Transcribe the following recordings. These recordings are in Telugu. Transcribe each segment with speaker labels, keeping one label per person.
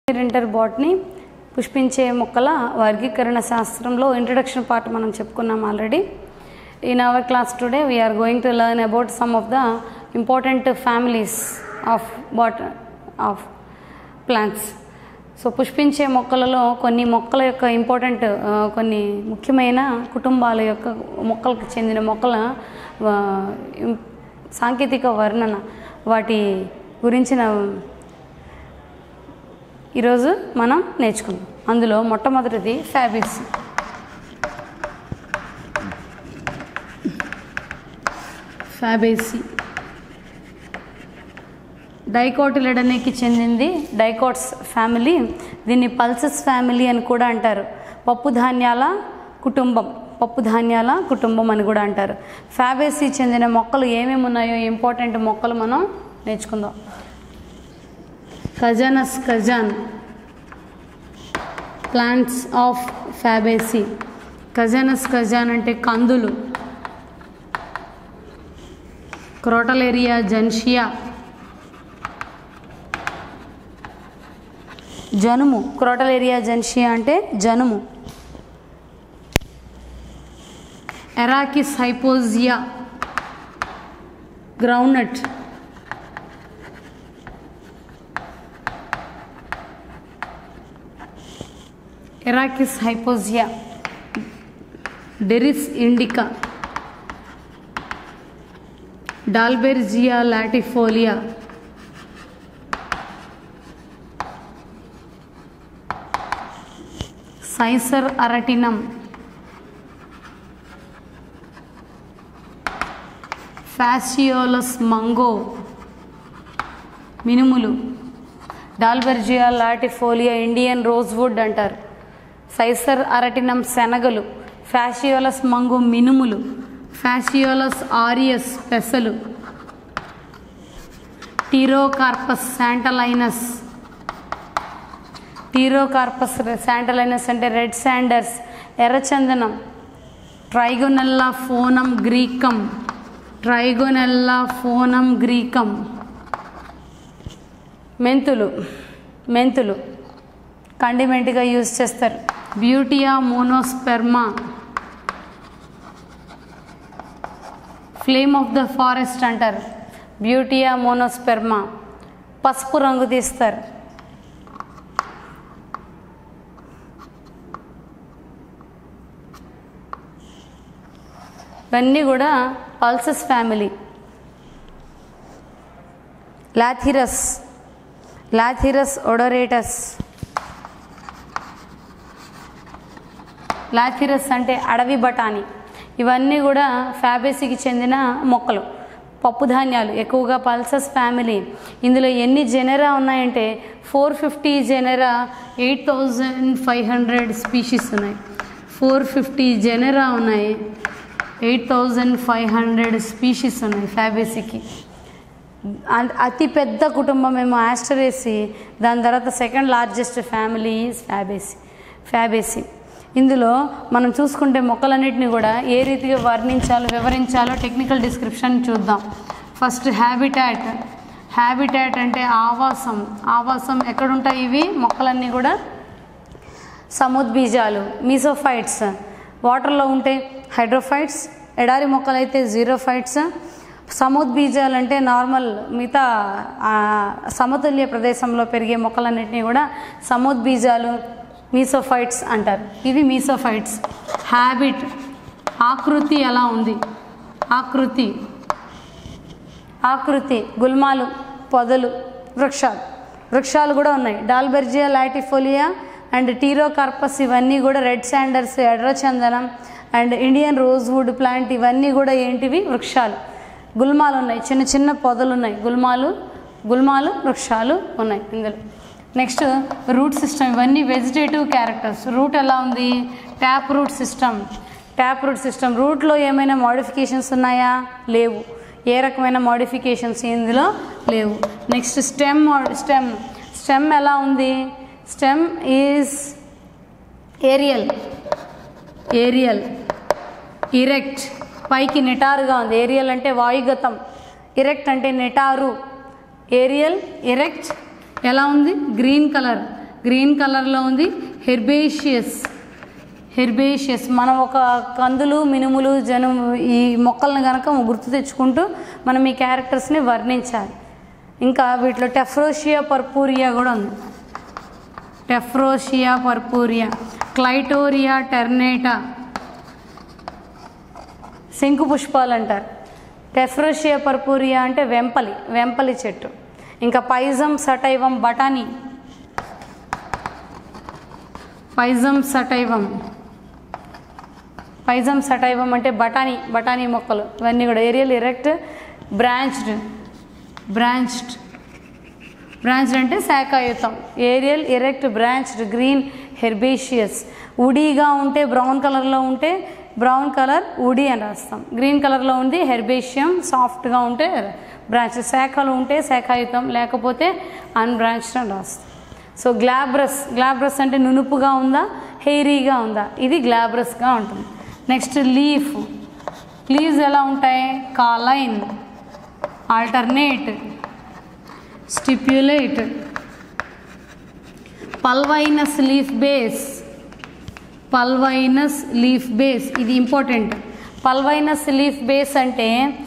Speaker 1: ఇంటర్ బాటనీ పుష్పించే మొక్కల వర్గీకరణ శాస్త్రంలో ఇంట్రడక్షన్ పార్ట్ మనం చెప్పుకున్నాం already. In our class today we are going to learn about some of the important families of plants. So పుష్పించే మొక్కలలో కొన్ని మొక్కల యొక్క ఇంపార్టెంట్ కొన్ని ముఖ్యమైన కుటుంబాల యొక్క మొక్కలకు చెందిన మొక్కల సాంకేతిక వర్ణన వాటి గురించిన ఈరోజు మనం నేర్చుకుందాం. అందులో మొట్టమొదటిది ఫ్యాబేసి. ఫ్యాబేసి డైకోటిలిడనేకి చెందింది, డైకోట్స్ ఫ్యామిలీ. దీన్ని పల్సస్ ఫ్యామిలీ అని కూడా అంటారు. పప్పుధాన్యాల కుటుంబం అని కూడా అంటారు. ఫ్యాబేసి చెందిన మొక్కలు ఏమేమి ఉన్నాయో ఇంపార్టెంట్ మొక్కలు మనం నేర్చుకుందాం. Cajan plants of Fabaceae. Cajan అంటే కందులు. క్రోటలేరియా జెన్షియా జనుము. క్రోటలేరియా జెన్షియా అంటే జనుము. Arachis hypogaea groundnut. Arachis hypogaea. Derris indica. Dalbergia latifolia. Cicer arietinum. Phaseolus mungo మినుములు. డాల్బెర్జియా లాటిఫోలియా ఇండియన్ రోజ్వుడ్ అంటారు. సైసర్ అరటినం శనగలు. ఫ్యాసియోలస్ మంగో మినుములు. ఫ్యాసియోలస్ ఆరియస్ పెసలు. టీరోకార్పస్ శాంటలైనస్. టీరోకార్పస్ శాంటలైనస్ అంటే రెడ్ శాండర్స్, ఎర్రచందనం. ట్రైగోనెల్లా ఫోనం గ్రీకం. మెంతులు కండిమెంట్గా యూజ్ చేస్తారు. Butea monosperma. Flame of the forest అంటారు. బ్యూటియా మోనోస్పెర్మా. పసుపు రంగు తీస్తారు. ఇవన్నీ కూడా పల్సస్ ఫ్యామిలీ. లాథిరస్ ఒడోరేటస్. లాథిరస్ అంటే అడవి బఠానీ. ఇవన్నీ కూడా ఫ్యాబేసికి చెందిన మొక్కలు, పప్పుధాన్యాలు. ఎక్కువగా పల్సస్ ఫ్యామిలీ. ఇందులో ఎన్ని జెనెరా ఉన్నాయంటే 450 జెనెరా, 8500 స్పీషీస్ ఉన్నాయి. 450 జెనెరా ఉన్నాయి, 8500 స్పీషీస్ ఉన్నాయి ఫ్యాబేసికి. అతి పెద్ద కుటుంబం ఏమో ఆస్టరేసి, దాని తర్వాత second largest family is Fabaceae. ఇందులో మనం చూసుకుంటే మొక్కలన్నిటిని కూడా ఏ రీతిగా వివరించాలో టెక్నికల్ డిస్క్రిప్షన్ చూద్దాం. ఫస్ట్ హ్యాబిటాట్ అంటే ఆవాసం. ఎక్కడుంటాయి ఇవి మొక్కలన్నీ కూడా? సముద్బీజాలు, మీసోఫైట్స్. వాటర్లో ఉంటే హైడ్రోఫైట్స్. ఎడారి మొక్కలైతే జీరోఫైట్స్. సముద్బీజాలు అంటే నార్మల్ మిగతా సమతుల్య ప్రదేశంలో పెరిగే మొక్కలన్నింటినీ కూడా సముద్బీజాలు, మీసోఫైట్స్ అంటారు. ఇవి మీసోఫైట్స్. హ్యాబిట్. ఆకృతి ఎలా ఉంది? ఆకృతి గుల్మాలు, పొదలు, వృక్షాలు కూడా ఉన్నాయి. డాల్బెర్జియా లాటిఫోలియా అండ్ టీరోకార్పస్ ఇవన్నీ కూడా రెడ్ శాండర్స్, ఎర్రచందనం అండ్ ఇండియన్ రోజ్వుడ్ ప్లాంట్ ఇవన్నీ కూడా ఏంటివి? వృక్షాలు. గుల్మాలు ఉన్నాయి, చిన్న చిన్న పొదలు ఉన్నాయి. గుల్మాలు వృక్షాలు ఉన్నాయి ఇందులో. Next root system. ఇవన్నీ వెజిటేటివ్ క్యారెక్టర్స్. రూట్ ఎలా ఉంది? Tap root system. రూట్లో ఏమైనా మోడిఫికేషన్స్ ఉన్నాయా? లేవు. ఏ రకమైన మోడిఫికేషన్స్ ఇందులో లేవు. నెక్స్ట్ స్టెమ్ ఎలా ఉంది? Stem is aerial, erect. పైకి నిటారుగా ఉంది. ఏరియల్ అంటే వాయుగతం, ఇరెక్ట్ అంటే నిటారు. Aerial, erect. ఎలా ఉంది? Green colour. గ్రీన్ కలర్లో ఉంది. హెర్బేషియస్, హెర్బేషియస్ మనం ఒక కందులు, మినుములు, జనుము ఈ మొక్కలను కనుక గుర్తు తెచ్చుకుంటూ మనం ఈ క్యారెక్టర్స్ని వర్ణించాలి. ఇంకా వీటిలో టెఫ్రోషియా పర్పూరియా కూడా ఉంది. టెఫ్రోషియా పర్పూరియా, క్లైటోరియా టెర్నేటా శంకు పుష్పాలు అంటారు. టెఫ్రోషియా పర్పూరియా అంటే వెంపలి, వెంపలి చెట్టు. ఇంకా పైజం సటైవం బఠానీ, పైజం సటైవం, పైజం సటైవం అంటే బఠానీ, బఠానీ మొక్కలు ఇవన్నీ కూడా. Aerial erect branched, branched, branched అంటే శాఖాయుతం. Aerial erect branched green herbaceous. ఉడీగా ఉంటే బ్రౌన్ కలర్లో ఉంటే బ్రౌన్ కలర్ ఉడి అని రాస్తాం. గ్రీన్ కలర్లో ఉంది హెర్బేషియం, సాఫ్ట్గా ఉంటే బ్రాంచ్. శాఖలు ఉంటే శాఖాయుతం, లేకపోతే అన్బ్రాంచ్డ్ అని రాస్తాం. సో గ్లాబ్రస్, గ్లాబ్రస్ అంటే నునుపుగా ఉందా, హెయిరీగా ఉందా, ఇది గ్లాబ్రస్గా ఉంటుంది. నెక్స్ట్ లీఫ్, లీవ్స్ ఎలా ఉంటాయి, cauline, alternate, stipulate, pulvinus leaf base, pulvinus leaf base ఇది ఇంపార్టెంట్. పల్వైనస్ లీఫ్ బేస్ అంటే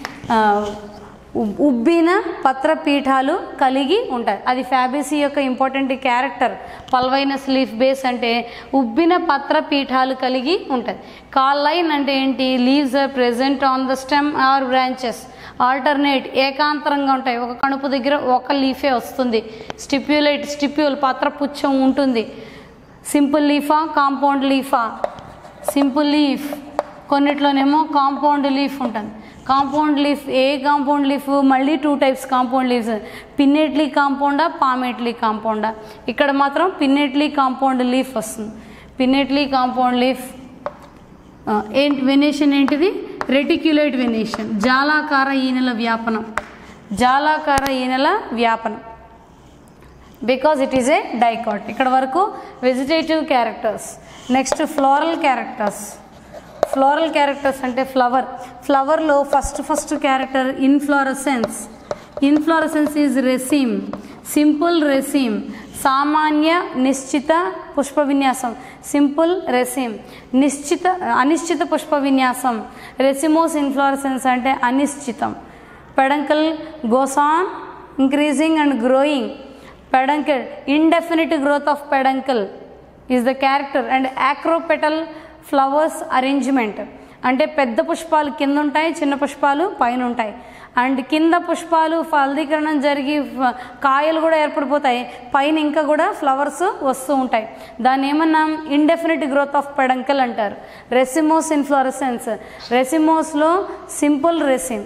Speaker 1: ఉబ్బిన పత్రపీఠాలు కలిగి ఉంటాయి. అది ఫ్యాబేసి యొక్క important character. Pulvinus leaf base అంటే ఉబ్బిన పత్రపీఠాలు కలిగి ఉంటుంది. కాలైన్ అంటే ఏంటి, leaves are present on the stem or branches. Alternate ఏకాంతరంగా ఉంటాయి, ఒక కణుపు దగ్గర ఒక లీఫే వస్తుంది. స్టిప్యులేట్, స్టిప్యూల్ పత్రపుచ్చం ఉంటుంది. సింపుల్ లీఫా, కాంపౌండ్ లీఫా, సింపుల్ లీఫ్. కొన్నిట్లోనేమో కాంపౌండ్ లీఫ్ ఉంటుంది. కాంపౌండ్ లీఫ్, ఏ కాంపౌండ్ లీఫ్, మళ్ళీ 2 టైప్స్ కాంపౌండ్ లీవ్స్, పిన్నెట్లీ కాంపౌండా, పామెట్లీ కాంపౌండా. ఇక్కడ మాత్రం పిన్నెట్లీ కాంపౌండ్ లీఫ్ వస్తుంది. పిన్నెట్లీ కాంపౌండ్ లీఫ్ ఏంటి, వెనేషన్ ఏంటిది, రెటిక్యులేట్ వెనేషన్, జాలాకార ఈనెల వ్యాపనం, జాలాకార ఈనెల వ్యాపనం, because it is a dicot. ఇక్కడ వరకు vegetative characters. Next floral characters. Floral characters అంటే ఫ్లవర్, ఫ్లవర్లో first character inflorescence. Inflorescence is రెసిమ్, simple raceme, సామాన్య నిశ్చిత పుష్ప విన్యాసం, సింపుల్ రెసిమ్. అనిశ్చిత పుష్ప విన్యాసం, రెసిమోస్ ఇన్ఫ్లోరసెన్స్ అంటే అనిశ్చితం. Peduncle goes on increasing and growing. Peduncle, indefinite growth of peduncle is the character. And acropetal flowers arrangement అంటే పెద్ద పుష్పాలు కింద ఉంటాయి, చిన్న పుష్పాలు పైన ఉంటాయి. అండ్ కింద పుష్పాలు ఫలదీకరణం జరిగి కాయలు కూడా ఏర్పడిపోతాయి, పైన ఇంకా కూడా ఫ్లవర్స్ వస్తూ ఉంటాయి. దాన్ని ఏమన్నా ఇండెఫినిట్ గ్రోత్ ఆఫ్ పెడంకల్ అంటారు. రెసిమోస్ ఇన్ఫ్లోరసెన్స్, రెసిమోస్లో సింపుల్ రెసిమ్.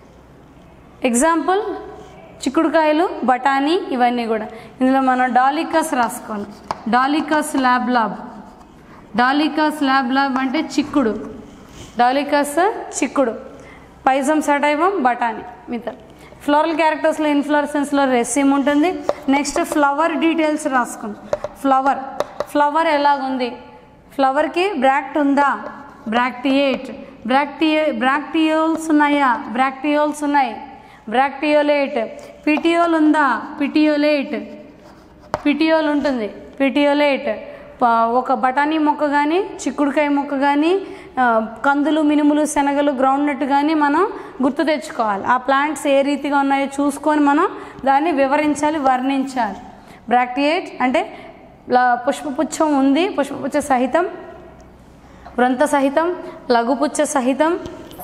Speaker 1: ఎగ్జాంపుల్ చిక్కుడుకాయలు, బఠానీ ఇవన్నీ కూడా. ఇందులో మనం డాలికస్ రాసుకోవాలి. డాలికస్ ల్యాబ్లాబ్, డాలికస్ ల్యాబ్లాబ్ అంటే చిక్కుడు, డాలికస్ చిక్కుడు. పైజం సటైవం బఠానీ మిగతా. ఫ్లోరల్ క్యారెక్టర్స్లో ఇన్ఫ్లోరసెన్స్లో రెసిమ్ ఉంటుంది. నెక్స్ట్ ఫ్లవర్ డీటెయిల్స్ రాసుకుందాం. ఫ్లవర్, ఫ్లవర్ ఎలాగుంది, ఫ్లవర్కి బ్రాక్ట్ ఉందా, బ్రాక్టియేట్, బ్రాక్టియోల్స్ ఉన్నాయా, బ్రాక్టియోల్స్ ఉన్నాయి, బ్రాక్టియోలేట్. పిటియోల్ ఉందా, పిటియోలేట్, పిటియోల్ ఉంటుంది, పిటియోలేట్. ఒక బఠానీ మొక్క కానీ, చిక్కుడుకాయ మొక్క కానీ, కందులు, మినుములు, శనగలు, గ్రౌండ్నట్ కానీ మనం గుర్తు తెచ్చుకోవాలి. ఆ ప్లాంట్స్ ఏ రీతిగా ఉన్నాయో చూసుకొని మనం దాన్ని వివరించాలి, వర్ణించాలి. బ్రాక్టియేట్ అంటే పుష్పపుచ్చం ఉంది, పుష్పపుచ్చ సహితం, వృంత సహితం, లఘుపుచ్చ సహితం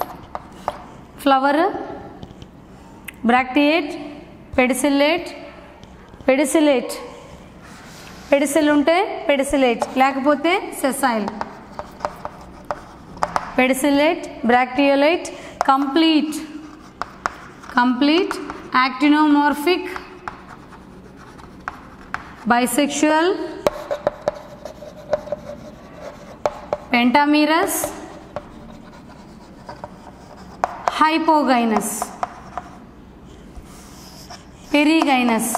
Speaker 1: flower. Bracteate, pedicellate, pedicellate, pedicel ఉంటే పెడిసిలేట్, లేకపోతే sessile. Pedicellate, bracteolate, complete, complete, actinomorphic, bisexual, pentamerous, hypogynous, perigynous.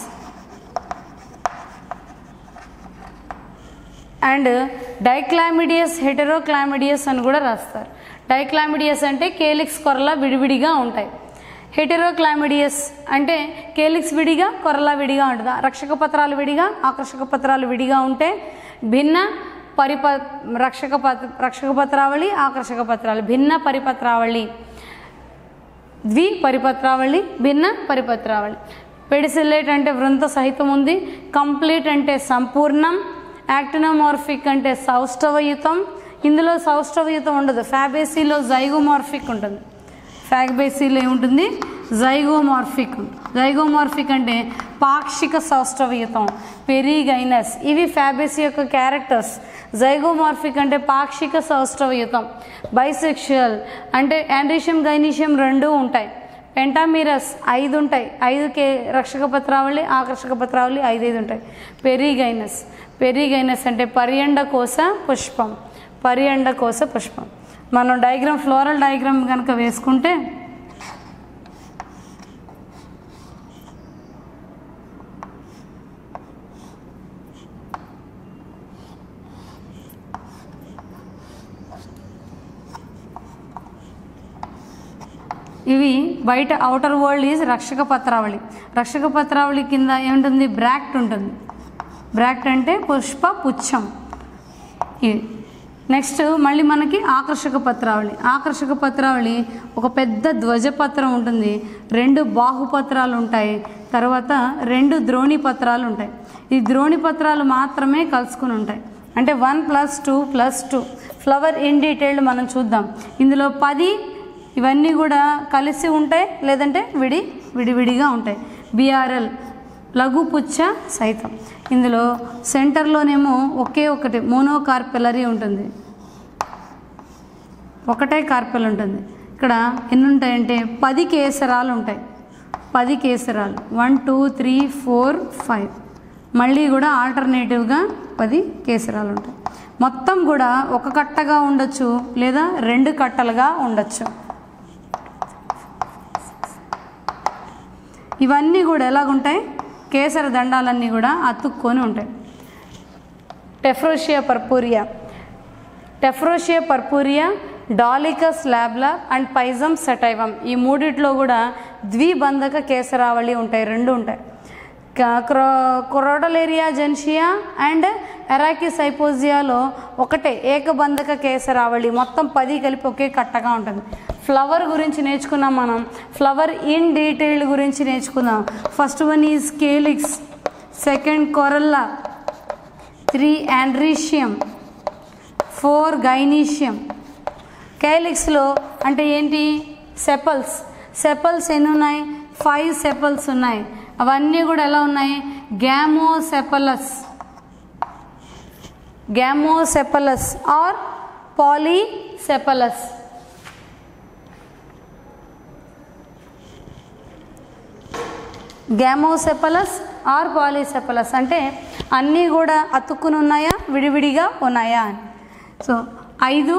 Speaker 1: And dichlamydeous, heterochlamydeous అని కూడా రాస్తారు. డైక్లామిడియస్ అంటే కేలిక్స్ కొరలా విడివిడిగా ఉంటాయి. హెటెరోక్లామిడియస్ అంటే కేలిక్స్ విడిగా, కొరలా విడిగా ఉంటుంది. రక్షక పత్రాలు విడిగా, ఆకర్షక పత్రాలు విడిగా ఉంటే భిన్న రక్షక పత్రావళి, ఆకర్షక పత్రాలు, భిన్న పరిపత్రావళి, ద్విపరిపత్రావళి, భిన్న పరిపత్రావళి. పెడిసిల్లేట్ అంటే వృంత సహితం ఉంది, కంప్లీట్ అంటే సంపూర్ణం, యాక్టినోమార్ఫిక్ అంటే సౌష్ఠవయుతం. ఇందులో సౌష్ఠవయుతం ఉండదు, ఫ్యాబేసీలో జైగోమార్ఫిక్ ఉంటుంది. ఫ్యాబేసీలో ఏముంటుంది? జైగోమార్ఫిక్. జైగోమార్ఫిక్ అంటే పాక్షిక సౌష్ఠవయుతం, పెరిగైనస్. ఇవి ఫ్యాబేసీ యొక్క క్యారెక్టర్స్. జైగోమార్ఫిక్ అంటే పాక్షిక సౌష్ఠవయుతం. బైసెక్షువల్ అంటే యాండ్రీషియం, గైనీషియం రెండూ ఉంటాయి. పెంటామీరస్ 5 ఉంటాయి, 5 రక్షక పత్రావళి, ఆకర్షక పత్రావళి 5 ఉంటాయి. పెరిగైనస్, పెరిగైనస్ అంటే పర్యండకోశ పుష్పం, పర్యండకోశ పుష్పం. మనం డయాగ్రామ్, ఫ్లోరల్ డయాగ్రామ్ కనుక వేసుకుంటే ఇవి బయట అవుటర్ వరల్డ్ ఈజ్ రక్షక పత్రావళి. రక్షక పత్రావళి కింద ఏముంటుంది? బ్రాక్ట్ ఉంటుంది. బ్రాక్ట్ అంటే పుష్ప పుచ్చం. ఇవి నెక్స్ట్ మళ్ళీ మనకి ఆకర్షక పత్రావళి. ఆకర్షక పత్రావళి ఒక పెద్ద ధ్వజపత్రం ఉంటుంది, 2 బాహుపత్రాలు ఉంటాయి, తర్వాత 2 ద్రోణి పత్రాలు ఉంటాయి. ఈ ద్రోణి పత్రాలు మాత్రమే కలుసుకుని ఉంటాయి, అంటే 1 + 2 + 2. ఫ్లవర్ ఇన్ డీటెయిల్డ్ మనం చూద్దాం. ఇందులో 10 ఇవన్నీ కూడా కలిసి ఉంటాయి, లేదంటే విడివిడిగా ఉంటాయి. బిఆర్ఎల్ లఘుపుచ్చ సహితం. ఇందులో సెంటర్లోనేమో ఒకే ఒకటి మోనోకార్పెలరీ ఉంటుంది, ఒకటే కార్పెల్ ఉంటుంది. ఇక్కడ ఎన్ని ఉంటాయంటే 10 కేసరాలు ఉంటాయి. 10 కేసరాలు 1 2 3 4 5. మళ్ళీ కూడా ఆల్టర్నేటివ్గా 10 కేసరాలు ఉంటాయి. మొత్తం కూడా ఒక కట్టగా ఉండొచ్చు, లేదా 2 కట్టలుగా ఉండొచ్చు. ఇవన్నీ కూడా ఎలాగుంటాయి? కేసర దండాలన్నీ కూడా అతుక్కొని ఉంటాయి. Tephrosia purpurea, Tephrosia purpurea, Dolichos lablab and Pisum sativum. ఈ మూడిట్లో కూడా ద్విబంధక కేసరావళి ఉంటాయి, 2 ఉంటాయి. క్రోడలేరియా జెన్షియా అండ్ ఎరాకిసైపోజియాలో ఒకటే ఏకబంధక కేసరావళి, మొత్తం 10 కలిపి ఒకే కట్టగా ఉంటుంది. ఫ్లవర్ గురించి నేర్చుకున్నాం మనం. ఫ్లవర్ ఇన్ డీటెయిల్డ్ గురించి నేర్చుకుందాం. First one is calyx, second corolla, 3 androecium, 4 gynoecium. కేలిక్స్లో అంటే ఏంటి? సెపల్స్. సెపల్స్ ఎన్ని ఉన్నాయి? 5 సెపల్స్ ఉన్నాయి. అవన్నీ కూడా ఎలా ఉన్నాయి? గ్యామోసెపలస్, గ్యామోసెపలస్ ఆర్ పాలీసెపలస్. గ్యామోసెపలస్ ఆర్ పాలీసెపలస్ అంటే అన్నీ కూడా అతుక్కుని ఉన్నాయా, విడివిడిగా ఉన్నాయా అని. సో 5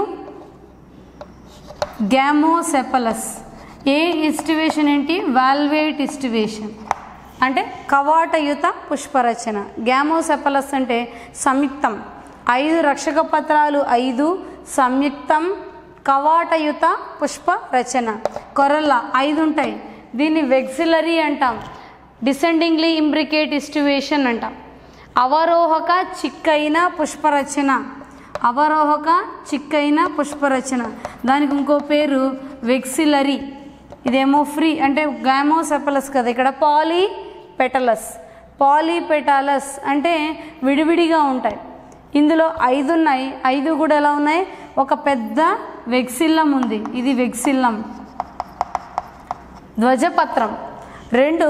Speaker 1: గ్యామోసెపలస్. ఏ ఇస్టివేషన్ ఏంటి? వాల్వేట్ ఇస్టివేషన్ అంటే కవాటయుత పుష్పరచన. గ్యామోసెపలస్ అంటే సంయుక్తం. 5 రక్షక పత్రాలు, 5 సంయుక్తం, కవాటయుత పుష్పరచన. కొరల్లా 5 ఉంటాయి. దీన్ని వెక్సిలరీ అంటాం, డిసెండింగ్లీ ఇంబ్రికేట్ ఇస్టివేషన్ అంటాం. అవరోహక చిక్కైన పుష్పరచన, అవరోహక చిక్కైన పుష్పరచన. దానికి ఇంకో పేరు వెక్సిలరీ. ఇదేమో ఫ్రీ అంటే గ్యామోసెపలస్ కదా, ఇక్కడ పాలీపెటలస్. పాలీపెటాలస్ అంటే విడివిడిగా ఉంటాయి. ఇందులో 5 ఉన్నాయి. 5 కూడా ఎలా ఉన్నాయి? ఒక పెద్ద వెక్సిల్లం ఉంది, ఇది వెక్సిల్లం. ధ్వజపత్రం 2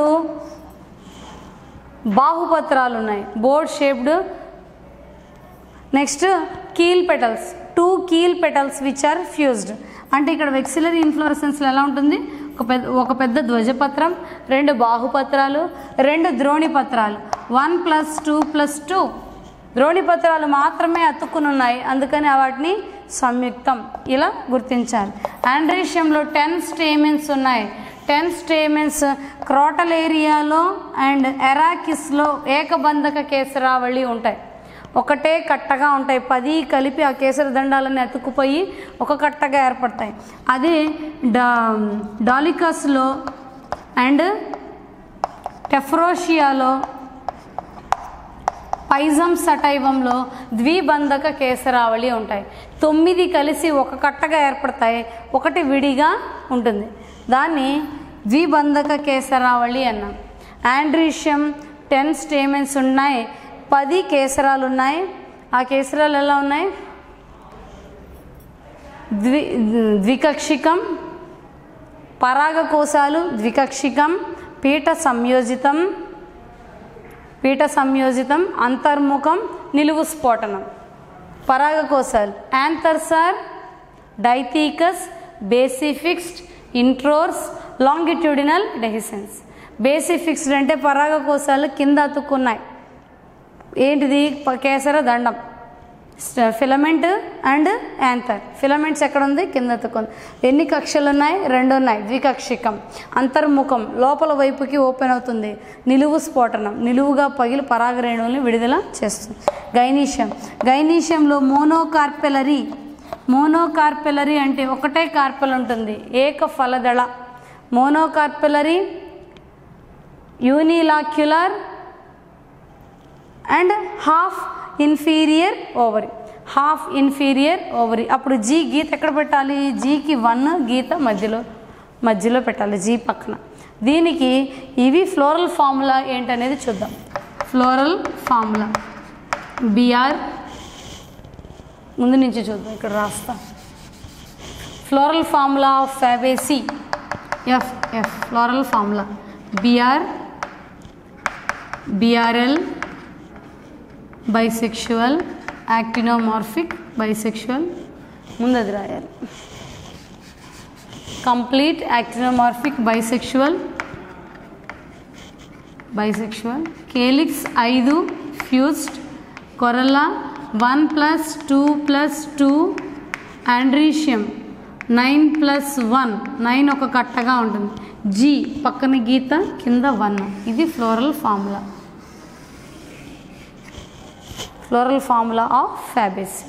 Speaker 1: బాహుపత్రాలు ఉన్నాయి, board shaped. Next keel petals, 2 keel petals which are fused. అంటే ఇక్కడ వెక్సిలరీ ఇన్ఫ్లోరసెన్స్లో ఎలా ఉంటుంది? ఒక పెద్ద ధ్వజపత్రం, 2 బాహుపత్రాలు, 2 ద్రోణి పత్రాలు. 1 + 2 + 2 ద్రోణి పత్రాలు మాత్రమే అతుక్కుని ఉన్నాయి, అందుకని వాటిని సంయుక్తం ఇలా గుర్తించాలి. ఆండ్రీషియంలో 10 స్టేమెన్స్ ఉన్నాయి. 10 స్టేమెన్స్ క్రోటలేరియాలో అండ్ ఎరాకిస్లో ఏకబంధక కేసరావళి ఉంటాయి, ఒకటే కట్టగా ఉంటాయి. 10 కలిపి ఆ కేసర దండాలన్నీ అతుక్కుపోయి ఒక కట్టగా ఏర్పడతాయి. అదే డాలికస్లో అండ్ టెఫ్రోషియాలో, పైజమ్ సటైవంలో ద్విబంధక కేసరావళి ఉంటాయి. 9 కలిసి ఒక కట్టగా ఏర్పడతాయి, ఒకటి విడిగా ఉంటుంది. దాన్ని ద్విబంధక కేసరావళి అన్నాం. ఆండ్రీషియం 10 స్టేమెన్స్ ఉన్నాయి, 10 కేసరాలు ఉన్నాయి. ఆ కేసరాలు ఎలా ఉన్నాయి? ద్వికక్షికం, పరాగకోశాలు ద్వికక్షికం, పీఠ సంయోజితం, అంతర్ముఖం, నిలువు స్ఫోటనం. పరాగకోశాలు anthers are dithecous, basifixed, introrse, longitudinal dehiscence. Basifixed అంటే పరాగకోశాలు కింద అతుక్కున్నాయి. ఏంటిది? కేసర దండం. Filament and anther. ఫిలమెంట్స్ ఎక్కడ ఉంది? కింద అతుక్కుంది. ఎన్ని కక్షలు ఉన్నాయి? 2 ఉన్నాయి. ద్వికక్షికం. అంతర్ముఖం లోపల వైపుకి ఓపెన్ అవుతుంది. నిలువు స్ఫోటనం, నిలువుగా పగిలి పరాగరేణువుల్ని విడుదల చేస్తుంది. గైనీషియంలో మోనోకార్పెలరీ అంటే ఒకటే కార్పెల్ ఉంటుంది, ఏక ఫలదళ. Monocarpellary, unilocular and half inferior ovary. అప్పుడు జీ గీత ఎక్కడ పెట్టాలి? జీకి 1 గీత మధ్యలో పెట్టాలి, జీ పక్కన. దీనికి ఇవి ఫ్లోరల్ ఫార్ములా ఏంటనేది చూద్దాం. ఫ్లోరల్ ఫార్ములా బిఆర్ ముందు నుంచి చూద్దాం, ఇక్కడ రాస్తా. Floral formula of Fabaceae F. Floral formula BRL bisexual, actinomorphic, bisexual. ముందు అది రాయాలి. Complete actinomorphic, bisexual. Calyx 5 fused. Corolla 1+2+2. Androecium 9+1. 9 ఒక కట్టగా ఉంటుంది. జీ పక్కన గీత, కింద 1. ఇది ఫ్లోరల్ ఫార్ములా ఆఫ్ ఫ్యాబేసి.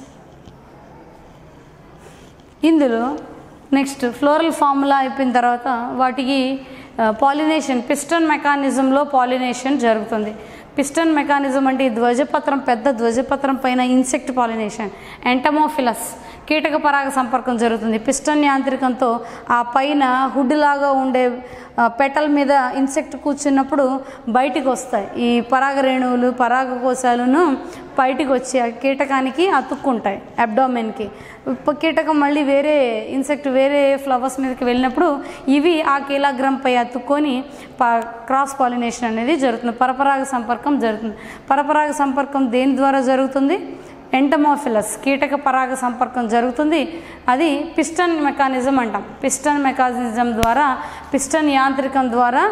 Speaker 1: ఇందులో నెక్స్ట్ ఫ్లోరల్ ఫార్ములా అయిపోయిన తర్వాత వాటికి పాలినేషన్, పిస్టన్ మెకానిజంలో పాలినేషన్ జరుగుతుంది. పిస్టన్ మెకానిజం అంటే ఈ ధ్వజపత్రం, పెద్ద ధ్వజపత్రం పైన ఇన్సెక్ట్ పాలినేషన్, ఎంటమోఫిలస్, కీటక పరాగ సంపర్కం జరుగుతుంది. పిస్టన్ యాంత్రికంతో ఆ పైన హుడ్ లాగా ఉండే పెటల్ మీద ఇన్సెక్ట్ కూర్చున్నప్పుడు బయటికి వస్తాయి ఈ పరాగరేణువులు, పరాగకోశాలను బయటికి వచ్చి ఆ కీటకానికి అతుక్కుంటాయి అబ్డామెన్కి. కీటకం మళ్ళీ వేరే ఇన్సెక్ట్ వేరే ఫ్లవర్స్ మీదకి వెళ్ళినప్పుడు ఇవి ఆ కీలాగ్రంపై అతుక్కొని క్రాస్ పాలినేషన్ అనేది జరుగుతుంది, పరపరాగ సంపర్కం జరుగుతుంది. పరపరాగ సంపర్కం దేని ద్వారా జరుగుతుంది? ఎంటమోఫిలస్, కీటక పరాగ సంపర్కం జరుగుతుంది. అది పిస్టన్ మెకానిజం అంటాం. పిస్టన్ మెకానిజం ద్వారా, పిస్టన్ యాంత్రికం ద్వారా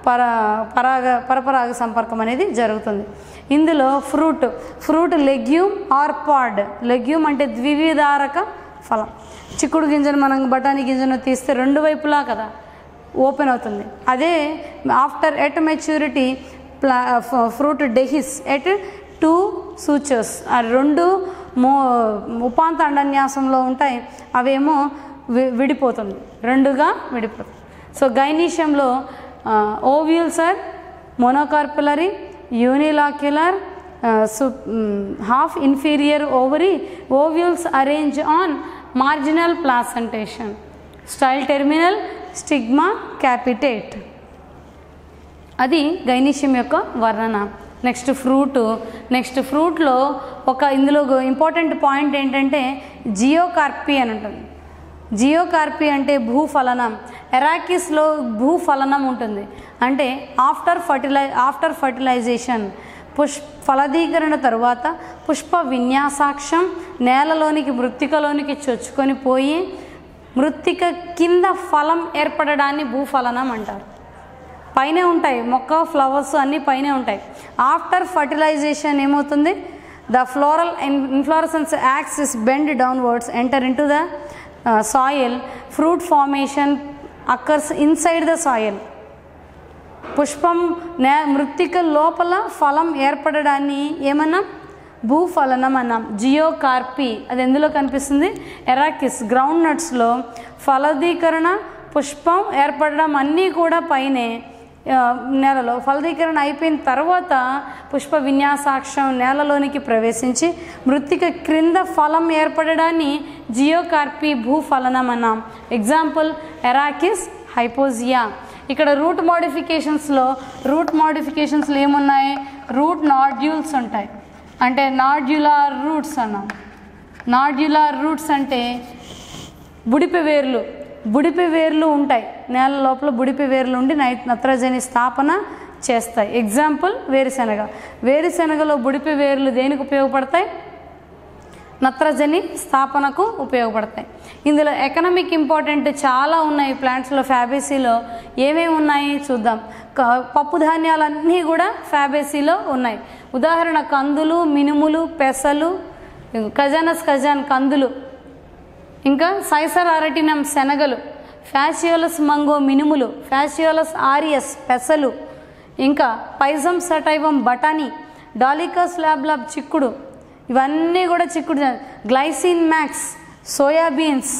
Speaker 1: పరపరాగ సంపర్కం అనేది జరుగుతుంది. ఇందులో fruit legume or pod. Legume అంటే ద్వివిధారక ఫలం. చిక్కుడు గింజను మనం బఠానీ గింజను తీస్తే 2 వైపులా కదా ఓపెన్ అవుతుంది. అదే after at maturity fruit dehisce at 2 sutures. ఆ 2 ఉపాంత అండన్యాసంలో ఉంటాయి, అవేమో విడిపోతుంది, 2గా విడిపోతుంది. సో గైనీషియంలో ovules are monocarpellary, unilocular, half inferior ovary. Ovules arrange on marginal placentation. Style terminal, stigma capitate. అది గైనీషియం యొక్క వర్ణన. నెక్స్ట్ ఫ్రూట్లో ఒక ఇందులో ఇంపార్టెంట్ పాయింట్ ఏంటంటే జియోకార్పీ అని ఉంటుంది. జియోకార్పీ అంటే భూఫలనం. ఎరాకిస్లో భూఫలనం ఉంటుంది. అంటే ఆఫ్టర్ ఫర్టిలైజేషన్, ఫలదీకరణ తరువాత పుష్ప విన్యాసాక్షం నేలలోనికి మృత్తికలోనికి చొచ్చుకొని పోయి మృత్తిక కింద ఫలం ఏర్పడడాన్ని భూఫలనం అంటారు. పైనే ఉంటాయి మొక్క, ఫ్లవర్స్ అన్నీ పైనే ఉంటాయి. ఆఫ్టర్ ఫర్టిలైజేషన్ ఏమవుతుంది? The floral inflorescence axis is bend downwards, enter into the soil. Fruit formation occurs inside the soil. పుష్పం మృత్తిక లోపల ఫలం ఏర్పడడాన్ని ఏమన్నాం? భూఫలనం అన్నాం. జియోకార్పీ అది ఎందులో కనిపిస్తుంది? ఎరాకిస్ గ్రౌండ్ నట్స్లో ఫలదీకరణ పుష్పం ఏర్పడడం అన్నీ కూడా పైనే నేలలో. ఫలదీకరణ అయిపోయిన తర్వాత పుష్ప విన్యాసాక్షం నేలలోనికి ప్రవేశించి మృత్తిక క్రింద ఫలం ఏర్పడడాన్ని జియోకార్పీ భూఫలనం అన్నాం. Example Arachis, hypogaea. ఇక్కడ రూట్ మోడిఫికేషన్స్లో ఏమున్నాయి? రూట్ నాడ్యూల్స్ ఉంటాయి, అంటే నాడ్యులార్ రూట్స్ అన్నాం. నాడ్యులార్ రూట్స్ అంటే బుడిపి వేర్లు ఉంటాయి నేల లోపల. బుడిపి వేర్లు ఉండి నత్రజని స్థాపన చేస్తాయి. ఎగ్జాంపుల్ వేరుశెనగలో బుడిపి వేర్లు దేనికి ఉపయోగపడతాయి? నత్రజని స్థాపనకు ఉపయోగపడతాయి. ఇందులో ఎకనామిక్ ఇంపార్టెంట్ చాలా ఉన్నాయి ప్లాంట్స్లో. ఫ్యాబేసీలో ఏమేమి ఉన్నాయి చూద్దాం. పప్పు ధాన్యాలన్నీ కూడా ఫ్యాబేసీలో ఉన్నాయి. ఉదాహరణ కందులు, మినుములు, పెసలు, ఖజాన్ కందులు, ఇంకా సైసర్ అరటినం శనగలు, ఫ్యాసియోలస్ మంగో మినుములు, ఫ్యాసియోలస్ ఆరియస్ పెసలు, ఇంకా పైజం సటైవం బఠానీ, డాలికస్ ల్యాబ్లాబ్ చిక్కుడు, ఇవన్నీ కూడా చిక్కుడు. గ్లైసిన్ మ్యాక్స్ సోయాబీన్స్,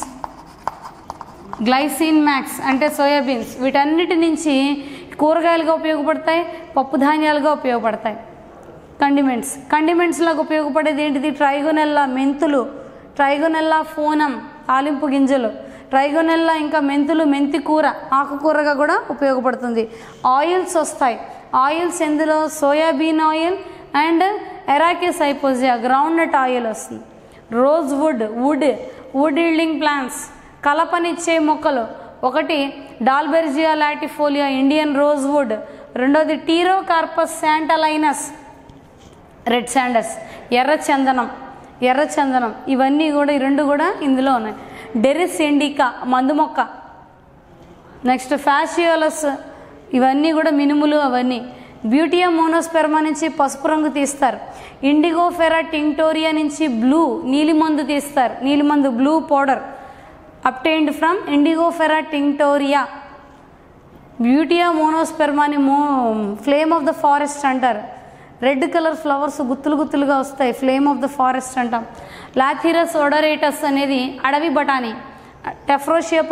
Speaker 1: అంటే సోయాబీన్స్. వీటన్నిటి నుంచి కూరగాయలుగా ఉపయోగపడతాయి, పప్పు ధాన్యాలుగా ఉపయోగపడతాయి. కండిమెంట్స్ లాగా ఉపయోగపడేది ఏంటిది? ట్రైగోనెల్లా మెంతులు, ట్రైగోనెల్లా ఫోనం తాలింపు గింజలు, ట్రైగోనెల్లా ఇంకా మెంతులు, మెంతి కూర ఆకుకూరగా కూడా ఉపయోగపడుతుంది. ఆయిల్స్ వస్తాయి. ఆయిల్స్ ఎందులో? Soybean oil and Arachis hypogaea groundnut oil వస్తుంది. రోజ్ వుడ్ ఈల్డింగ్ ప్లాంట్స్, కలపనిచ్చే మొక్కలు. ఒకటి Dalbergia latifolia Indian rose wood, రెండోది టీరోకార్పస్ శాంటలైనస్ రెడ్ శాండర్స్ ఎర్రచందనం. ఇవన్నీ కూడా ఈ రెండు కూడా ఇందులో ఉన్నాయి. డెరిస్ ఇండికా మందు మొక్క. నెక్స్ట్ ఫ్యాసియోలస్, ఇవన్నీ కూడా మినుములు. అవన్నీ బ్యూటియా మోనోస్పెర్మా నుంచి పసుపు రంగు తీస్తారు. ఇండిగోఫెరా టింక్టోరియా నుంచి నీలిమందు తీస్తారు. నీలిమందు blue powder obtained from Indigofera tinctoria. Butea మోనోస్పెర్మాని ఫ్లేమ్ ఆఫ్ ద ఫారెస్ట్ అంటారు. రెడ్ కలర్ ఫ్లవర్స్ గుత్తులుగా వస్తాయి, ఫ్లేమ్ ఆఫ్ ద ఫారెస్ట్ అంటాం. లాథిరస్ ఓడరేటస్ అనేది అడవి బఠానీ. టెఫ్రోషియా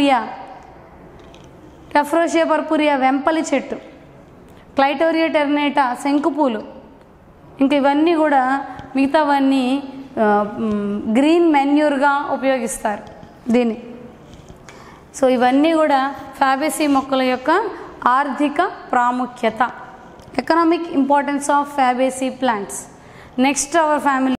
Speaker 1: పర్పూరియా వెంపలి చెట్టు. క్లైటోరియా టెర్నేటా శంకుపూలు. ఇంకా ఇవన్నీ కూడా మిగతావన్నీ గ్రీన్ మెన్యూర్గా ఉపయోగిస్తారు దీన్ని. సో ఇవన్నీ కూడా ఫ్యాబేసీ మొక్కల యొక్క ఆర్థిక ప్రాముఖ్యత. Economic importance of Fabaceae plants. Next our family